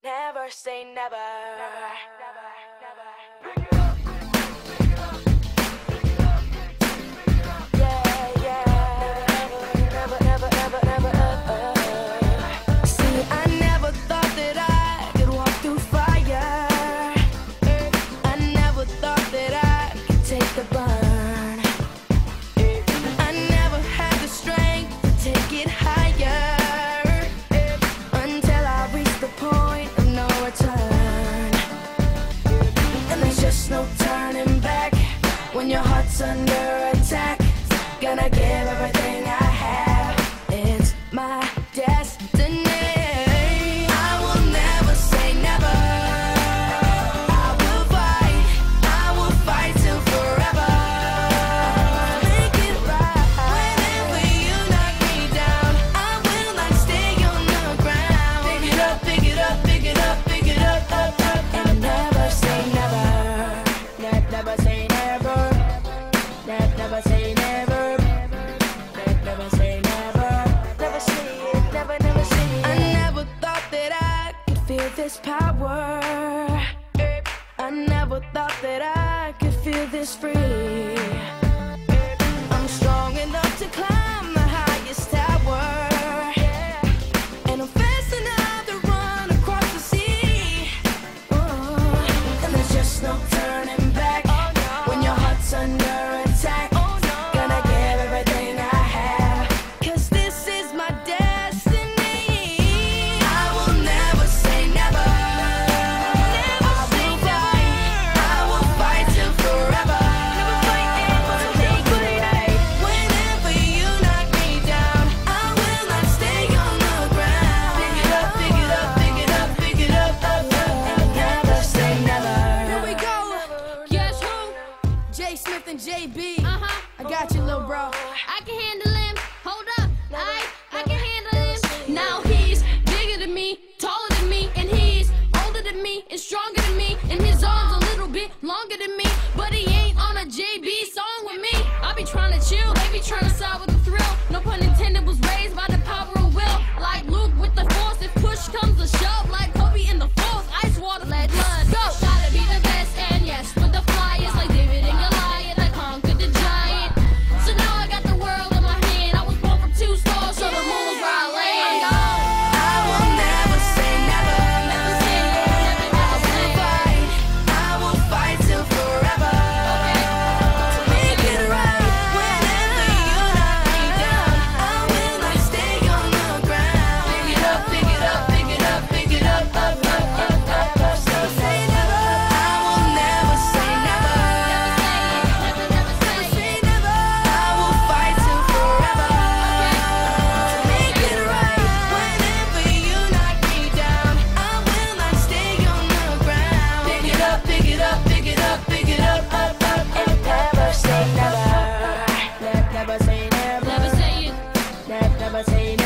Never say never. See, I never thought that I could walk through fire. I never thought that I could take the burn. I never had the strength to take it higher. Until I reached the point of no return. And there's just no turning back. When your heart's under attack, gonna give everything I have. It's my destiny. I will never say never. I will fight till forever. Make it right. Whenever you knock me down, I will not stay on the ground. Pick it up, pick it up, pick it up, pick it up, up, up. And never say never. Never say never. Never say never. Never say never. Never say it. Never say it. I never thought that I could feel this power. I never thought that I could feel this free. I'm strong enough to climb the highest tower. And I'm fast enough to run across the sea. And there's just no turning back. When your heart's under attack, gonna give everything I have. 'Cause this is my destiny. I will never say never. I will fight till forever. Whenever you knock me down, I will not stay on the ground. Pick it up, pick it up, pick it up, pick it up, up, up. And never say never. Here we go. Guess who? J Smith and JB. I got you, little bro. I can handle him. Hold up. I can handle him. Now he's bigger than me, taller than me, and he's older than me and stronger than me. And his arms a little bit longer than me. But he ain't on a JB song with me. I be trying to chill, they be trying to side with the thrill. No pun intended, was raised by the power of will. Like Luke with the force, if push comes to shove. Like Kobe in the force, ice water, let blood go. Gotta be the best, and yes, with the flyers like David and Goliath, I conquered the giant. So now I got the world in my hand. I was born from 2 stars, so the moon was where I land. I will never say never. Never say never, never say I will fight till forever. To make it right. Whenever you knock me down, I will not stay on the ground. Pick it up, pick it up, pick it up, pick it up, up, up, up, up, up. So say never. I will never say never. never say Never. I will fight till forever. To make it right. Whenever you knock me down, I will not stay on the ground. Pick it up, pick it up, pick it up, pick it up, up, up, and never say never. Never say never. Never say it. Never say